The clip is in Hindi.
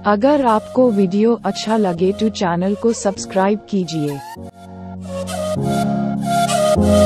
अगर आपको वीडियो अच्छा लगे तो चैनल को सब्सक्राइब कीजिए।